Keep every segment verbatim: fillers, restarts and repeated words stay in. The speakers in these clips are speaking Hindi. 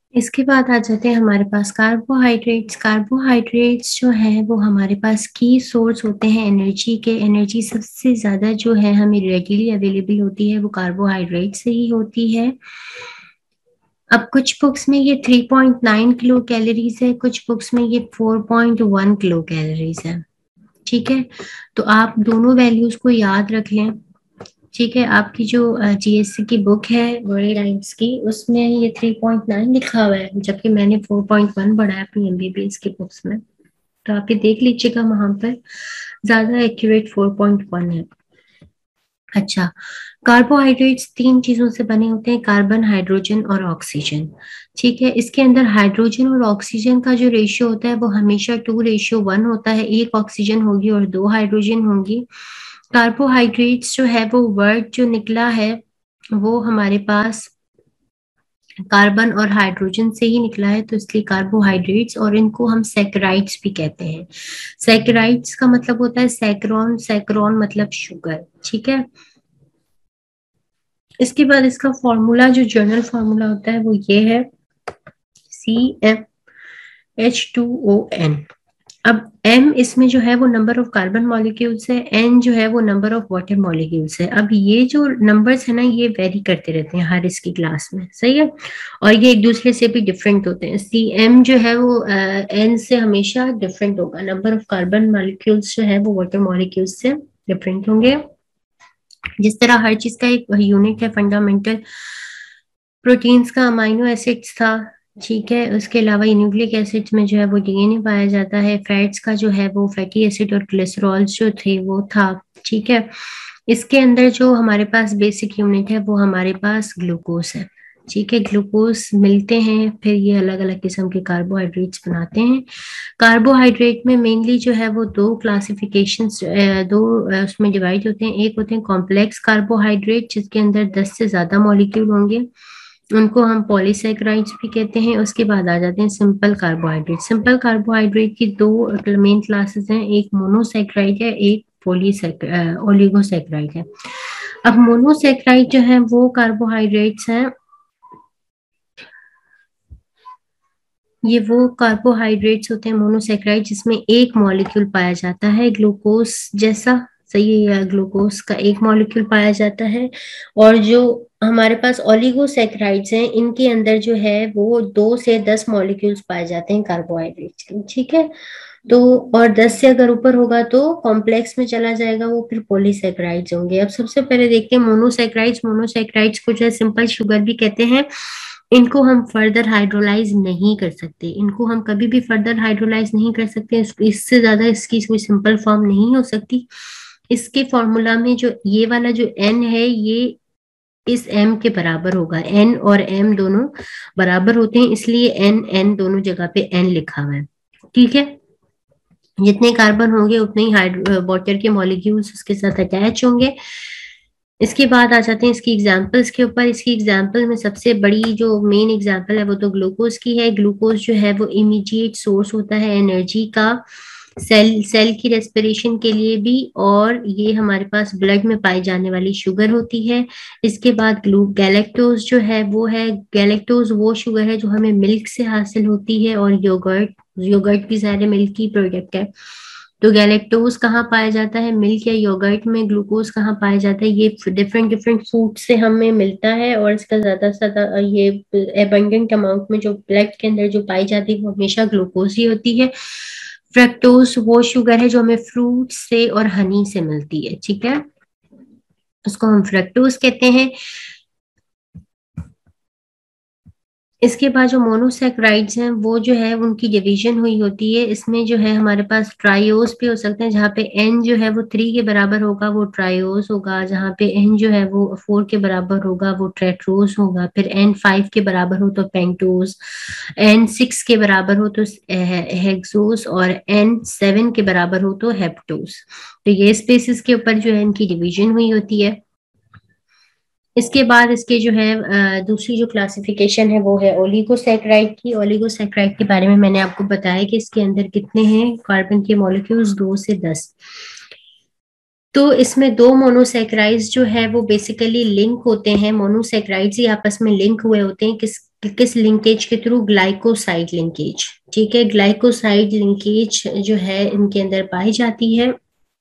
इसके बाद आ जाते हैं हमारे पास कार्बोहाइड्रेट्स। कार्बोहाइड्रेट्स जो है वो हमारे पास की सोर्स होते हैं एनर्जी के। एनर्जी सबसे ज्यादा जो है हमें रेडिली अवेलेबल होती है वो कार्बोहाइड्रेट से ही होती है। अब कुछ बुक्स में ये three point nine kilo calories है, कुछ बुक्स में ये four point one kilo calories है। ठीक है, तो आप दोनों वैल्यूज को याद रख लें। ठीक है, आपकी जो जीएससी की बुक है बड़ी लाइन्स की, उसमें ये थ्री पॉइंट नाइन लिखा हुआ है, जबकि मैंने फोर पॉइंट वन पढ़ा है अपनी एमबीबीएस की बुक्स में। तो आप ये देख लीजिएगा, वहां पर ज्यादा एक्यूरेट फोर पॉइंट वन है। अच्छा, कार्बोहाइड्रेट्स तीन चीजों से बने होते हैं, कार्बन, हाइड्रोजन और ऑक्सीजन। ठीक है, इसके अंदर हाइड्रोजन और ऑक्सीजन का जो रेशियो होता है वो हमेशा टू रेशियो वन होता है। एक ऑक्सीजन होगी और दो हाइड्रोजन होंगी। कार्बोहाइड्रेट्स जो है वो वर्ड जो निकला है वो हमारे पास कार्बन और हाइड्रोजन से ही निकला है, तो इसलिए कार्बोहाइड्रेट्स, और इनको हम सैकराइड्स भी कहते हैं। सैकराइड्स का मतलब होता है सैकरॉन, सैकरॉन मतलब शुगर। ठीक है, इसके बाद इसका फॉर्मूला जो जनरल फॉर्मूला होता है वो ये है, C M H two O N. अब m इसमें जो है वो नंबर ऑफ कार्बन मॉलिक्यूल्स है, n जो है वो नंबर ऑफ वाटर मॉलिक्यूल्स है। अब ये जो नंबर्स है ना ये वेरी करते रहते हैं हर इसकी क्लास में, सही है, और ये एक दूसरे से भी डिफरेंट होते हैं। सी एम जो है वो n से हमेशा डिफरेंट होगा, नंबर ऑफ कार्बन मॉलिक्यूल्स जो है वो वाटर मॉलिक्यूल्स से डिफरेंट होंगे। जिस तरह हर चीज का एक यूनिट है, फंडामेंटल प्रोटीन्स का अमाइनो एसिड्स था। ठीक है, उसके अलावा न्यूक्लिक एसिड्स में जो है वो डीएनए पाया जाता है। फैट्स का जो है वो फैटी एसिड और ग्लिसरॉल जो थे वो था। ठीक है, इसके अंदर जो हमारे पास बेसिक यूनिट है वो हमारे पास ग्लूकोज है। ठीक है, ग्लूकोज मिलते हैं, फिर ये अलग अलग किस्म के कार्बोहाइड्रेट्स बनाते हैं। कार्बोहाइड्रेट में मेनली जो है वो दो क्लासिफिकेशंस, दो उसमें डिवाइड होते हैं। एक होते हैं कॉम्प्लेक्स कार्बोहाइड्रेट जिसके अंदर दस से ज्यादा मॉलिक्यूल होंगे, उनको हम पॉलीसैकेराइड्स भी कहते हैं। उसके बाद आ जाते हैं सिंपल कार्बोहाइड्रेट। सिंपल कार्बोहाइड्रेट की दो मेन क्लासेस हैं, एक मोनोसैकेराइड है, एक पॉलीसैकेराइड ओलिगोसैकेराइड है। अब मोनोसैकेराइड जो है वो कार्बोहाइड्रेट्स हैं, ये वो कार्बोहाइड्रेट्स होते हैं मोनोसैकेराइड जिसमें एक मॉलिक्यूल पाया जाता है ग्लूकोज जैसा, सही है, ग्लूकोज का एक मॉलिक्यूल पाया जाता है। और जो हमारे पास ओलिगोसैकेराइड्स हैं इनके अंदर जो है वो दो से दस मॉलिक्यूल्स पाए जाते हैं कार्बोहाइड्रेट्स के। ठीक है, तो और दस से अगर ऊपर होगा तो कॉम्प्लेक्स में चला जाएगा, वो फिर पॉलीसैकेराइड्स होंगे। अब सबसे पहले देखते हैं मोनोसैकेराइड्स। मोनोसैकेराइड्स को जो है सिंपल शुगर भी कहते हैं। इनको हम फर्दर हाइड्रोलाइज नहीं कर सकते, इनको हम कभी भी फर्दर हाइड्रोलाइज नहीं कर सकते, इससे ज्यादा इसकी कोई सिंपल फॉर्म नहीं हो सकती। इसके फॉर्मूला में जो ये वाला जो n है ये इस m के बराबर होगा, n और m दोनों बराबर होते हैं, इसलिए n n दोनों जगह पे n लिखा हुआ है। ठीक है, जितने कार्बन होंगे उतने ही वाटर के मॉलिक्यूल्स उसके साथ अटैच होंगे। इसके बाद आ जाते हैं इसकी एग्जाम्पल्स के ऊपर। इसकी एग्जाम्पल में सबसे बड़ी जो मेन एग्जाम्पल है वो तो ग्लूकोज की है। ग्लूकोज जो है वो इमीडिएट सोर्स होता है एनर्जी का, सेल सेल की रेस्पिरेशन के लिए भी, और ये हमारे पास ब्लड में पाई जाने वाली शुगर होती है। इसके बाद ग्लू गैलेक्टोज जो है वो है, गैलेक्टोज वो शुगर है जो हमें मिल्क से हासिल होती है, और योगर्ट, योगर्ट भी सारे मिल्क की प्रोडक्ट है। तो गैलेक्टोज कहाँ पाया जाता है, मिल्क या योगर्ट में। ग्लूकोज कहाँ पाया जाता है, ये डिफरेंट डिफरेंट फूड से हमें मिलता है, और इसका ज्यादा से ज्यादा ये एबंडेंट अमाउंट में जो ब्लड के अंदर जो पाई जाती है वो हमेशा ग्लूकोज ही होती है। फ्रक्टोज वो शुगर है जो हमें फ्रूट से और हनी से मिलती है। ठीक है, उसको हम फ्रक्टोज कहते हैं। इसके बाद जो मोनोसैकेराइड्स हैं वो जो है उनकी डिवीजन हुई होती है। इसमें जो है हमारे पास ट्रायोज भी हो सकते हैं, जहाँ पे n जो है वो थ्री के बराबर होगा वो ट्रायोज होगा, जहाँ पे n जो है वो फोर के बराबर होगा वो ट्रेट्रोज होगा, फिर n फाइव के बराबर हो तो पेंटोज, n सिक्स के बराबर हो तो हेक्सोज, और n सेवन के बराबर हो तो हेप्टोज। तो ये स्पेसिस के ऊपर जो है इनकी डिवीजन हुई होती है। इसके बाद इसके जो है दूसरी जो क्लासिफिकेशन है वो है ओलिगोसैकेराइड की। ओलिगोसैकेराइड के बारे में मैंने आपको बताया कि इसके अंदर कितने हैं कार्बन के मॉलिक्यूल्स, दो से दस। तो इसमें दो मोनोसैकेराइड्स जो है वो बेसिकली लिंक होते हैं, मोनोसैकेराइड्स ही आपस में लिंक हुए होते हैं। किस किस लिंकेज के थ्रू? Glycoside linkage. ठीक है, ग्लाइकोसाइड लिंकेज जो है इनके अंदर पाई जाती है।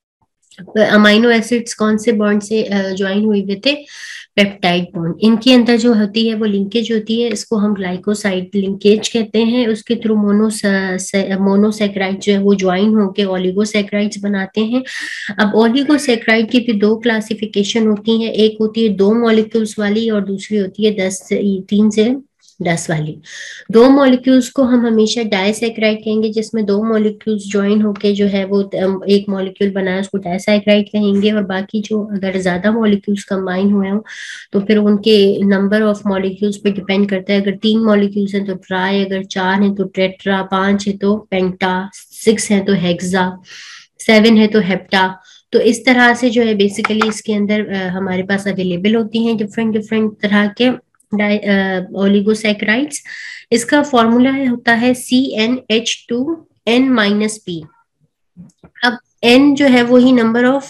अमाइनो एसिड्स कौन से बॉन्ड से ज्वाइन हुए हुए थे? Peptide bond. इनके अंदर जो होती है वो लिंकेज होती है, इसको हम ग्लाइकोसाइड लिंकेज कहते हैं। उसके थ्रू मोनो मोनोसेक्राइड जो है वो ज्वाइन होकर ओलिगोसेक्राइड्स बनाते हैं। अब ओलिगोसेक्राइड की भी दो क्लासिफिकेशन होती है, एक होती है दो मॉलिक्यूल्स वाली और दूसरी होती है दस से तीन से दस वाली। दो मॉलिक्यूल्स को हम हमेशा डाइसेक्राइड कहेंगे, जिसमें दो मॉलिक्यूल्स ज्वाइन होके जो है वो एक मॉलिक्यूल बनाया, उसको डाइसेक्राइड कहेंगे। और बाकी जो अगर ज्यादा मॉलिक्यूल्स कंबाइन हुए हो तो फिर उनके नंबर ऑफ मॉलिक्यूल्स पे डिपेंड करता है। अगर तीन मॉलिक्यूल्स हैं तो ट्राई, अगर चार हैं तो टेट्रा, पांच है तो पेंटा, सिक्स है तो हेक्सा, सेवन है तो हेप्टा। तो इस तरह से जो है बेसिकली इसके अंदर आ, हमारे पास अवेलेबल होती हैं डिफरेंट डिफरेंट तरह के ओलिगोसैकेराइड्स। इसका फॉर्मूला होता है C N H two N minus P. अब एन जो है वो ही नंबर ऑफ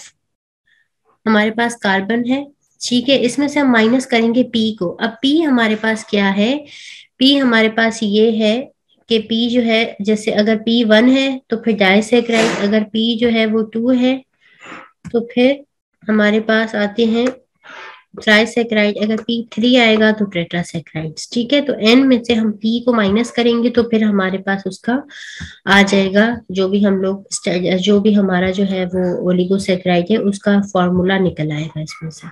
हमारे पास कार्बन है, ठीक है। इसमें से हम माइनस करेंगे पी को। अब पी हमारे पास क्या है? पी हमारे पास ये है कि पी जो है, जैसे अगर पी वन है तो फिर डाइसेक्राइड, अगर पी जो है वो टू है तो फिर हमारे पास आते हैं ट्राइसेक्राइड, अगर पी थ्री आएगा तो टेट्रासेक्राइड्स। ठीक है, तो एन में से हम पी को माइनस करेंगे तो फिर हमारे पास उसका आ जाएगा जो भी हम लोग जो भी हमारा जो है वो ओलिगोसेक्राइड है उसका फॉर्मूला निकल आएगा इसमें से।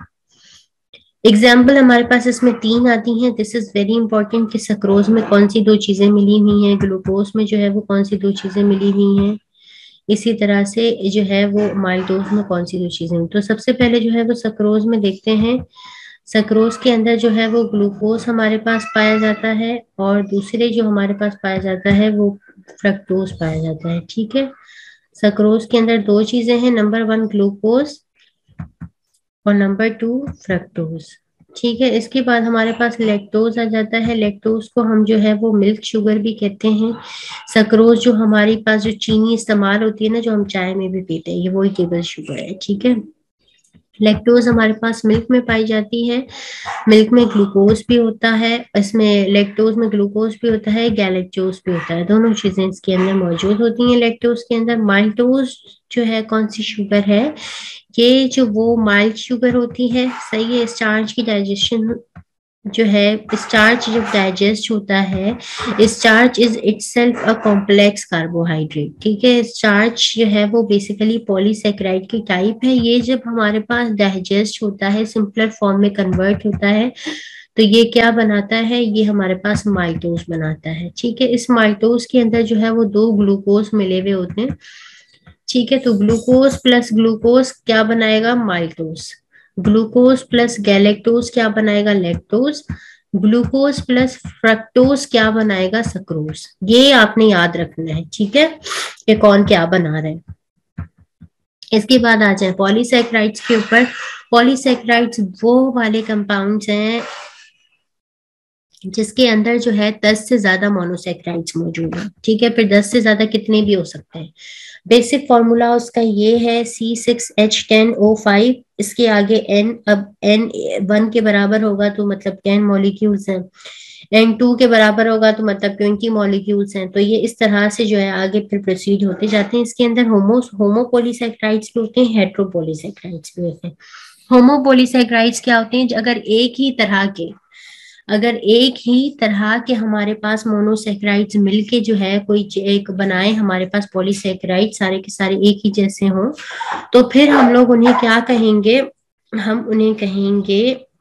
एग्जाम्पल हमारे पास इसमें तीन आती हैं। दिस इज वेरी इंपॉर्टेंट कि सक्रोज में कौन सी दो चीजें मिली हुई हैं, ग्लूकोज में जो है वो कौन सी दो चीजें मिली हुई हैं, इसी तरह से जो है वो माल्टोज में कौन सी दो चीजें। तो सबसे पहले जो है वो सक्रोज में देखते हैं। सक्रोज के अंदर जो है वो ग्लूकोज हमारे पास पाया जाता है और दूसरे जो हमारे पास पाया जाता है वो फ्रक्टोज पाया जाता है। ठीक है, सक्रोज के अंदर दो चीजें हैं, नंबर वन ग्लूकोज और नंबर टू फ्रक्टोज। ठीक है, इसके बाद हमारे पास लैक्टोज आ जाता है। लैक्टोज को हम जो है वो मिल्क शुगर भी कहते हैं। सक्रोज जो हमारे पास जो चीनी इस्तेमाल होती है ना, जो हम चाय में भी पीते हैं, ये वही टेबल शुगर है। ठीक है, लैक्टोज हमारे पास मिल्क में पाई जाती है। मिल्क में ग्लूकोज भी होता है, इसमें लैक्टोज में ग्लूकोज भी होता है, गैलेक्टोज भी होता है, दोनों चीजें इसके अंदर मौजूद होती हैं लैक्टोज के अंदर। माल्टोज जो है कौन सी शुगर है? ये जो वो माइल्ड शुगर होती है, सही है। स्टार्च की डाइजेशन जो है, स्टार्च जब डाइजेस्ट होता है, starch is itself a complex carbohydrate. ठीक है, स्टार्च जो है वो बेसिकली पॉलीसेकेराइड की टाइप है। ये जब हमारे पास डाइजेस्ट होता है, सिंपलर फॉर्म में कन्वर्ट होता है, तो ये क्या बनाता है? ये हमारे पास माल्टोज बनाता है। ठीक है, इस माल्टोज के अंदर जो है वो दो ग्लूकोज मिले हुए होते हैं। ठीक है, तो ग्लूकोज प्लस ग्लूकोज क्या बनाएगा? माल्टोज। ग्लूकोज प्लस गैलेक्टोज क्या बनाएगा? लैक्टोज। ग्लूकोज प्लस फ्रक्टोज क्या बनाएगा? सक्रोज। ये आपने याद रखना है, ठीक है, कि कौन क्या बना रहे हैं। इसके बाद आ जाए पॉलीसेक्राइड्स के ऊपर। पॉलीसेक्राइड्स वो वाले कंपाउंड्स हैं जिसके अंदर जो है दस से ज्यादा मोनोसेक्राइड्स मौजूद है। ठीक है, फिर दस से ज्यादा कितने भी हो सकते हैं। बेसिक फॉर्मूला उसका ये है C six H ten O five. इसके आगे एन, अब एन वन के बराबर होगा तो मतलब टेन मॉलिक्यूल्स हैं, एन टू के बराबर होगा तो मतलब ट्वेंटी मॉलिक्यूल्स हैं। तो ये इस तरह से जो है आगे फिर प्रोसीड होते जाते हैं। इसके अंदर होमो होमोपोलीसेक्राइड्स भी होते हैं, हेट्रोपोलीसेक्राइड्स भी होते हैं। होमोपोलीसेक्राइड्स क्या होते हैं? अगर एक ही तरह के अगर एक ही तरह के हमारे पास मोनोसेक्राइड्स मिलके जो है कोई एक बनाए, हमारे पास पॉलीसेक्राइड सारे के सारे एक ही जैसे हों, तो फिर हम लोग उन्हें क्या कहेंगे? हम उन्हें कहेंगे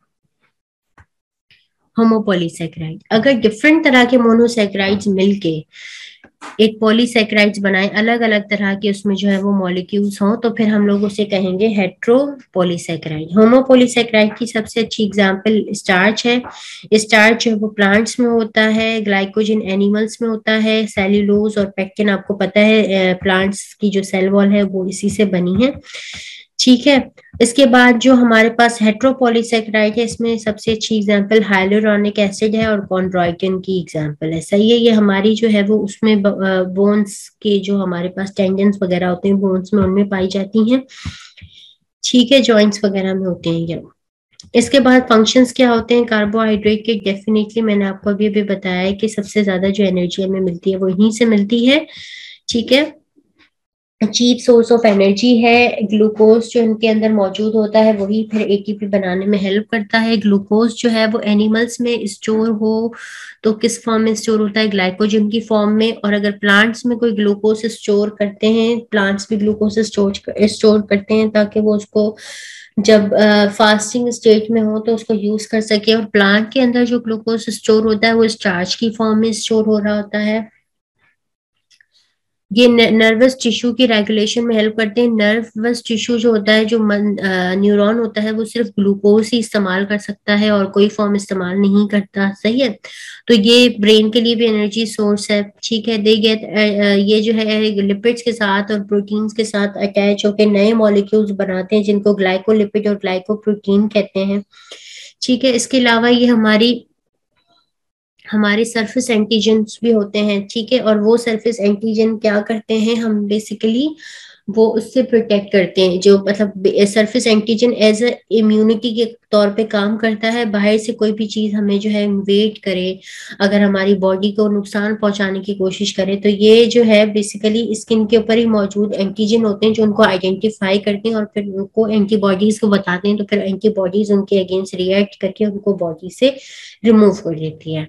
होमोपोलीसेक्राइड। अगर डिफरेंट तरह के मोनोसेक्राइड्स मिलके एक पॉलीसेक्राइड्स बनाए, अलग अलग तरह के उसमें जो है वो मॉलिक्यूल्स हों, तो फिर हम लोग उसे कहेंगे हेट्रोपोलीसेक्राइड। होमोपोलीसेक्राइड की सबसे अच्छी एग्जांपल स्टार्च है। स्टार्च जो है वो प्लांट्स में होता है, ग्लाइकोजन एनिमल्स में होता है, सेल्यूलोज और पेक्टिन आपको पता है प्लांट्स की जो सेल वॉल है वो इसी से बनी है। ठीक है, इसके बाद जो हमारे पास हेट्रोपोलीसेक्राइड है, इसमें सबसे अच्छी एग्जांपल हाइलुरोनिक एसिड है और कॉन्ड्रोइटिन की एग्जांपल है। सही है, ये हमारी जो है वो उसमें बोन्स के जो हमारे पास टेंडन्स वगैरह होते हैं बोन्स में, उनमें पाई जाती हैं। ठीक है, जॉइंट्स वगैरह में होते हैं ये। इसके बाद फंक्शंस क्या होते हैं कार्बोहाइड्रेट के? डेफिनेटली मैंने आपको अभी अभी बताया है कि सबसे ज्यादा जो एनर्जी हमें मिलती है वो यहीं से मिलती है, ठीक है। चीप सोर्स ऑफ एनर्जी है। ग्लूकोज जो इनके अंदर मौजूद होता है वही फिर एटीपी बनाने में हेल्प करता है। ग्लूकोज जो है वो एनिमल्स में स्टोर हो तो किस फॉर्म में स्टोर होता है? ग्लाइकोजन की फॉर्म में। और अगर प्लांट्स में कोई ग्लूकोज स्टोर करते हैं, प्लांट्स भी ग्लूकोज स्टोर स्टोर करते हैं ताकि वो उसको जब फास्टिंग स्टेट में हो तो उसको यूज कर सके। और प्लांट के अंदर जो ग्लूकोज स्टोर होता है वो स्टार्च की फॉर्म में स्टोर हो रहा होता है। ये नर्वस टिश्यू की रेगुलेशन में हेल्प करते हैं। नर्वस टिश्यू जो होता है, जो न्यूरॉन होता है, वो सिर्फ ग्लूकोज ही इस्तेमाल कर सकता है और कोई फॉर्म इस्तेमाल नहीं करता, सही है। तो ये ब्रेन के लिए भी एनर्जी सोर्स है, ठीक है। दे गेट ये जो है लिपिड्स के साथ और प्रोटीन्स के साथ अटैच होकर नए मॉलिक्यूल्स बनाते हैं जिनको ग्लाइकोलिपिड और ग्लाइकोप्रोटीन कहते हैं, ठीक है। इसके अलावा ये हमारी हमारे सरफेस एंटीजन्स भी होते हैं, ठीक है। और वो सरफेस एंटीजन क्या करते हैं, हम बेसिकली वो उससे प्रोटेक्ट करते हैं। जो मतलब surface antigen as a immunity के तौर पे काम करता है। बाहर से कोई भी चीज हमें जो है इन्वेड करे, अगर हमारी बॉडी को नुकसान पहुंचाने की कोशिश करे, तो ये जो है बेसिकली स्किन के ऊपर ही मौजूद एंटीजन होते हैं जो उनको आइडेंटिफाई करते हैं और फिर उनको एंटीबॉडीज को बताते हैं। तो फिर एंटीबॉडीज उनके अगेंस्ट रिएक्ट करके उनको बॉडी से रिमूव कर देती है।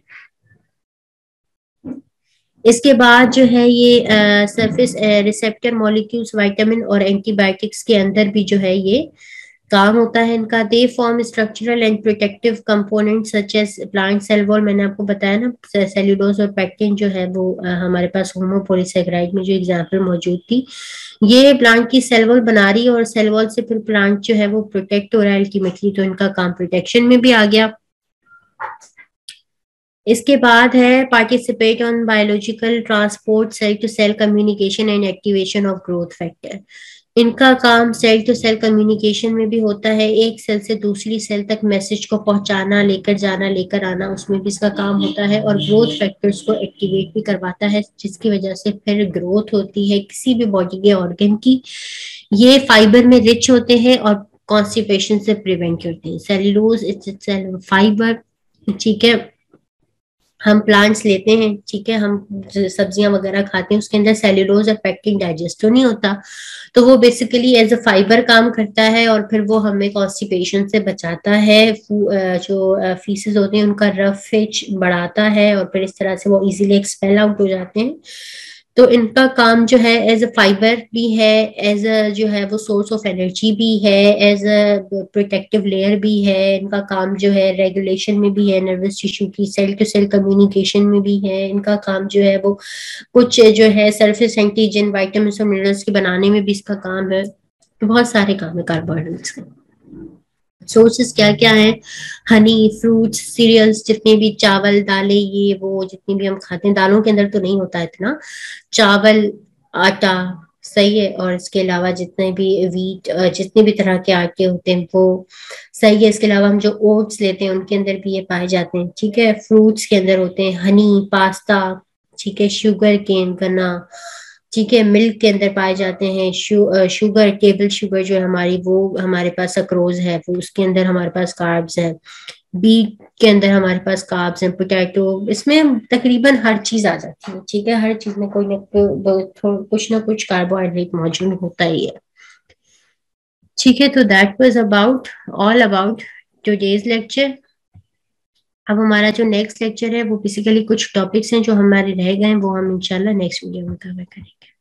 इसके बाद जो है ये सरफेस रिसेप्टर मॉलिक्यूल्स विटामिन और एंटीबायोटिक्स के अंदर भी जो है ये काम होता है इनका। They form structural and protective component such as plant cell wall. मैंने आपको बताया ना, सेल्यूलोज और पैक्टिन जो है वो आ, हमारे पास होमोपोलीसेकेराइड में जो एग्जाम्पल मौजूद थी, ये प्लांट की सेल वॉल बना रही है और सेल वॉल से फिर प्लांट जो है वो प्रोटेक्ट हो रहा है अल्टीमेटली। तो इनका काम प्रोटेक्शन में भी आ गया। इसके बाद है participate on biological transport, cell to cell communication and activation of growth factor. इनका काम सेल टू सेल कम्युनिकेशन में भी होता है, एक सेल से दूसरी सेल तक मैसेज को पहुंचाना, लेकर जाना, लेकर आना, उसमें भी इसका काम होता है। और ग्रोथ फैक्टर्स को एक्टिवेट भी करवाता है जिसकी वजह से फिर ग्रोथ होती है किसी भी बॉडी के ऑर्गन की। ये फाइबर में रिच होते हैं और कॉन्स्टिपेशन से प्रिवेंट करते हैं। सेल्यूलोज इट्स फाइबर, ठीक है। हम प्लांट्स लेते हैं, ठीक है, हम सब्जियां वगैरह खाते हैं, उसके अंदर सेल्यूलोज और पैक्टिन डाइजेस्ट तो नहीं होता, तो वो बेसिकली एज अ फाइबर काम करता है और फिर वो हमें कॉन्स्टिपेशन से बचाता है। जो फीसेस होते हैं उनका रफेज बढ़ाता है और फिर इस तरह से वो इजीली एक्सपेल आउट हो जाते हैं। तो इनका काम जो है एज अ फाइबर भी है, एज अ जो है वो सोर्स ऑफ एनर्जी भी है, एज अ प्रोटेक्टिव लेयर भी है। इनका काम जो है रेगुलेशन में भी है, नर्वस टिश्यू की सेल टू सेल कम्युनिकेशन में भी है। इनका काम जो है वो कुछ जो है सरफेस एंटीजन विटामिन और मिनरल्स के बनाने में भी इसका काम है। तो बहुत सारे काम है कार्बोहाइड्रेट्स के। सोर्सेस क्या क्या है? हनी, फ्रूट्स, सीरियल्स, जितने भी चावल दालें ये वो जितनी भी हम खाते हैं, दालों के अंदर तो नहीं होता इतना, चावल, आटा, सही है। और इसके अलावा जितने भी वीट, जितने भी तरह के आटे होते हैं वो सही है। इसके अलावा हम जो ओट्स लेते हैं उनके अंदर भी ये पाए जाते हैं, ठीक है। फ्रूट्स के अंदर होते हैं हनी, पास्ता, ठीक है, शुगर केन, गन्ना, ठीक है। मिल्क के अंदर पाए जाते हैं शु, शुगर, टेबल शुगर जो है हमारी, वो हमारे पास सक्रोज है, वो उसके अंदर हमारे पास कार्ब्स है। बीट के अंदर हमारे पास कार्ब्स हैं, पोटैटो, इसमें तकरीबन हर चीज आ जाती है, ठीक है। हर चीज में कोई ना कोई कुछ ना कुछ कार्बोहाइड्रेट मौजूद होता ही है, ठीक है। तो that was about all about today's lecture. अब हमारा जो नेक्स्ट लेक्चर है वो बेसिकली कुछ टॉपिक्स हैं जो हमारे रह गए हैं, वो हम इंशाल्लाह नेक्स्ट वीडियो में कवर करेंगे।